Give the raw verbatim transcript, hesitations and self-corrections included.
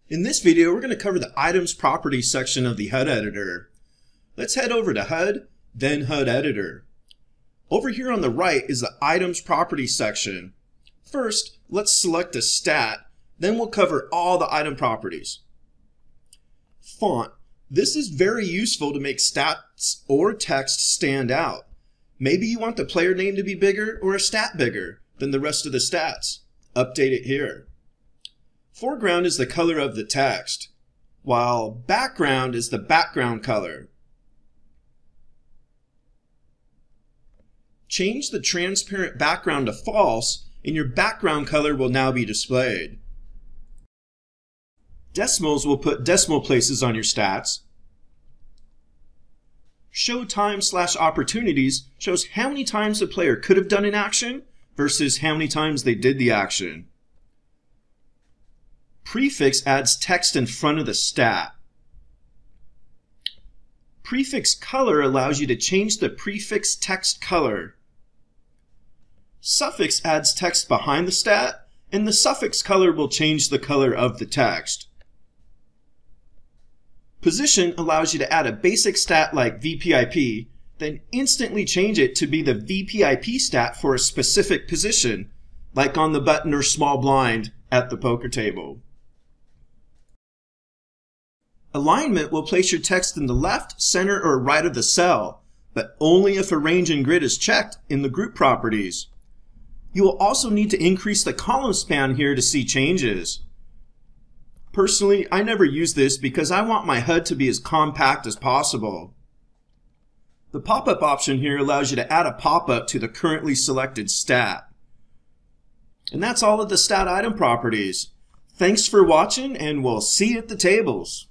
In this video, we're going to cover the Items Properties section of the H U D Editor. Let's head over to H U D, then H U D Editor. Over here on the right is the Items Properties section. First, let's select a stat, then we'll cover all the item properties. Font. This is very useful to make stats or text stand out. Maybe you want the player name to be bigger or a stat bigger than the rest of the stats. Update it here. Foreground is the color of the text, while background is the background color. Change the transparent background to false, and your background color will now be displayed. Decimals will put decimal places on your stats. Show time slash opportunities shows how many times the player could have done an action versus how many times they did the action. Prefix adds text in front of the stat. Prefix color allows you to change the prefix text color. Suffix adds text behind the stat, and the suffix color will change the color of the text. Position allows you to add a basic stat like V P I P, then instantly change it to be the V P I P stat for a specific position, like on the button or small blind at the poker table. Alignment will place your text in the left, center, or right of the cell, but only if arrange and grid is checked in the group properties. You will also need to increase the column span here to see changes. Personally, I never use this because I want my H U D to be as compact as possible. The pop-up option here allows you to add a pop-up to the currently selected stat. And that's all of the stat item properties. Thanks for watching, and we'll see you at the tables.